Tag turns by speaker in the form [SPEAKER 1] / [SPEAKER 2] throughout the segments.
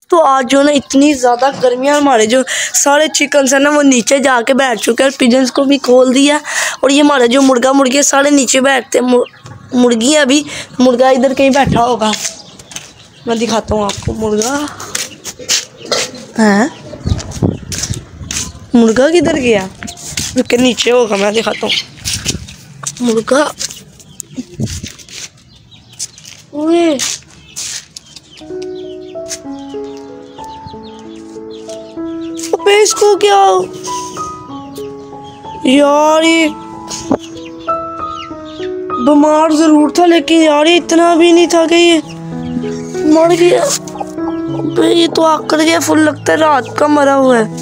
[SPEAKER 1] तो आज जो ना इतनी ज़्यादा गर्मियाँ, हमारे जो सारे चिकन्स हैं ना वो नीचे जाके बैठ चुके हैं और पिजन्स को भी खोल दिया। और ये हमारे जो मुर्गे सारे नीचे बैठते हैं। मुर्गी अभी मुर्गा इधर कहीं बैठा होगा, मैं दिखाता हूँ आपको। मुर्गा है, मुर्गा किधर गया? रुके, नीचे होगा, मैं दिखाता हूँ मुर्गा। ओए अबे इसको क्या यार, ये बीमार जरूर था लेकिन यार ये इतना भी नहीं था कि ये मर गया। अबे ये तो आकर गया, फुल लगता है रात का मरा हुआ है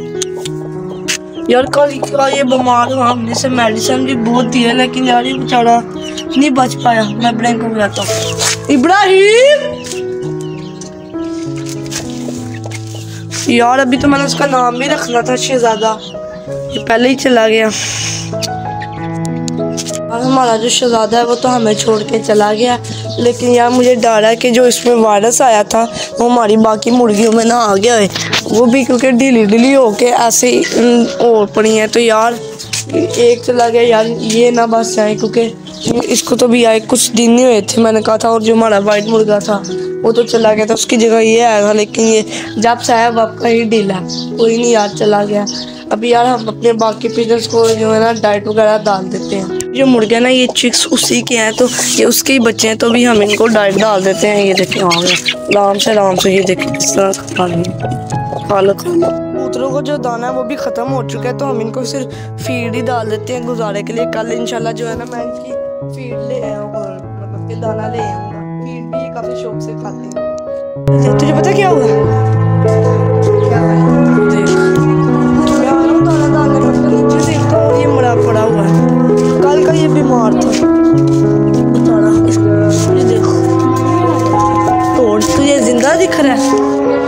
[SPEAKER 1] यार। कल का ये बीमार हुआ, हमने से मेडिसिन भी बहुत दी है लेकिन यार ये बेचारा नहीं बच पाया। मैं इब्राहिम को बुलाता हूँ। इब्राहिम यार, अभी तो मैंने उसका नाम भी रखना था शहजादा, ये पहले ही चला गया। और हमारा जो शहजादा है वो तो हमें छोड़ के चला गया। लेकिन यार मुझे डर है कि जो इसमें वायरस आया था वो हमारी बाकी मुर्गियों में ना आ गया है, वो भी क्योंकि ढीली होके ऐसे और पड़ी हैं। तो यार एक चला गया यार, ये ना बस जाए क्योंकि इसको तो भी आए कुछ दिन नहीं हुए थे, मैंने कहा था। और जो हमारा वाइट मुर्गा था वो तो चला गया था, उसकी जगह ये आया था। लेकिन ये जब से आया वब का ही ढीला, कोई नहीं यार चला गया। अभी यार हम अपने बाकी पिजन्स को जो है ना डाइट वगैरह डाल देते हैं। जो मुर्गे ना ये चिक्स उसी के हैं, तो ये उसके ही बच्चे हैं, तो भी हम इनको डाइट डाल देते हैं। ये देखें आ गया आराम से, ये देखें किस तरह खा कबूतरों को जो दाना है वो भी ख़त्म हो चुका है, तो हम इनको सिर्फ फीड ही डाल देते हैं गुजारे के लिए। कल इंशाल्लाह जो है ना मैं इनकी फीड ले आऊँगा, मतलब कि दाना ले आऊँगा। फीड भी काफ़ी शौक से खाते हैं। तुझे पता क्या हुआ? ये मरा पड़ा हुआ है, कल का ये बीमार था। ये देखो तोड़, तुझे जिंदा दिख रहा है।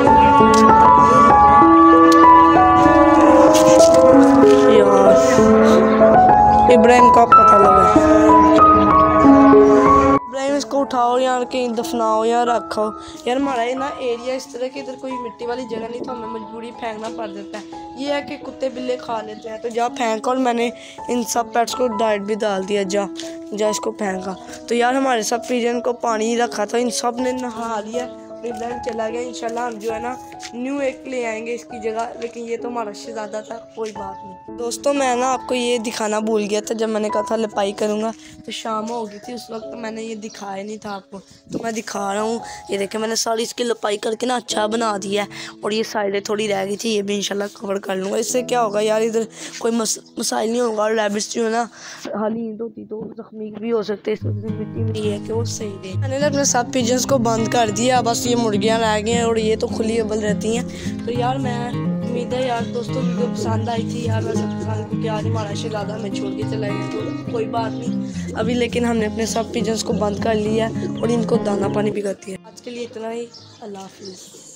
[SPEAKER 1] इब्राहिम का पता लगा, इब्राहिम इसको उठाओ यार, कहीं दफनाओ या रखो यार। हमारा ये ना एरिया इस तरह की, इधर कोई मिट्टी वाली जगह नहीं, तो हमें मजबूरी फेंकना पड़ जाता है। ये है कि कुत्ते बिल्ले खा लेते हैं, तो जा फेंका। और मैंने इन सब पेट्स को डाइट भी डाल दिया, जा इसको फेंका। तो यार हमारे सब पिजन को पानी रखा था, इन सब ने नहा लिया। इब्राहिम चला गया, इंशाल्लाह हम जो है ना न्यू एक ले आएंगे इसकी जगह। लेकिन ये तो हमारा शहजादा था, कोई बात नहीं। दोस्तों मैं ना आपको ये दिखाना भूल गया था, जब मैंने कहा था लिपाई करूँगा तो शाम हो गई थी, उस वक्त मैंने ये दिखाया नहीं था आपको, तो मैं दिखा रहा हूँ। ये देखें मैंने सारी इसकी लिपाई करके ना अच्छा बना दिया है। और ये साइडें थोड़ी रह गई थी, ये भी इंशाल्लाह कवर कर लूँगा। इससे क्या होगा यार, इधर कोई मसाइल नहीं होगा। और रैबिट्स जो है ना हाली ईद होती तो जख्मी भी हो सकते, इस मिट्टी में ये है कि वो सही रहे। मैंने अपने सब पिजन्स को बंद कर दिया, बस ये मुर्गियाँ रह गई हैं और ये तो खुली अबल रहती हैं। तो यार मैं उम्मीद है यार दोस्तों वीडियो पसंद आई थी यार। वैसे पसंद क्योंकि आज हमारा शहजादा हमें छोड़ के चला गया, तो कोई बात नहीं अभी। लेकिन हमने अपने सब पिजन्स को बंद कर लिया और इनको दाना पानी भी कर दिया। आज के लिए इतना ही, अल्लाह हाफिज़।